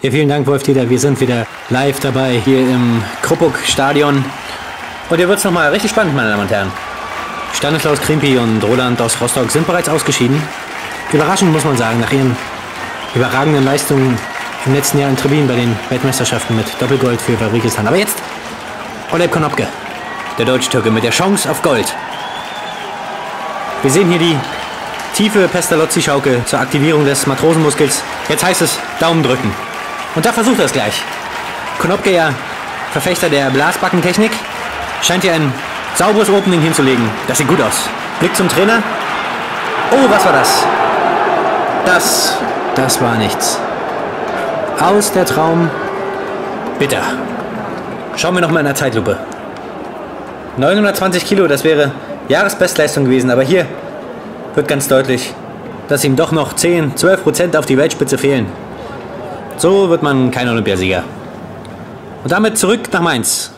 Ja, vielen Dank, Wolf-Dieter. Wir sind wieder live dabei hier im Kruppuck-Stadion. Und hier wird es nochmal richtig spannend, meine Damen und Herren. Stanislaus Krimpi und Roland aus Rostock sind bereits ausgeschieden. Überraschend, muss man sagen, nach ihren überragenden Leistungen im letzten Jahr in Trebin bei den Weltmeisterschaften mit Doppelgold für Fabrikistan. Aber jetzt Oleg Konopka, der Deutsch-Türke mit der Chance auf Gold. Wir sehen hier die tiefe Pestalozzi-Schaukel zur Aktivierung des Matrosenmuskels. Jetzt heißt es Daumen drücken. Und da versucht er es gleich. Konopka, ja Verfechter der Blasbackentechnik, scheint hier ein sauberes Opening hinzulegen. Das sieht gut aus. Blick zum Trainer. Oh, was war das? Das war nichts. Aus der Traum. Bitter. Schauen wir nochmal in der Zeitlupe. 920 Kilo, das wäre Jahresbestleistung gewesen. Aber hier wird ganz deutlich, dass ihm doch noch 10-12% auf die Weltspitze fehlen. So wird man kein Olympiasieger. Und damit zurück nach Mainz.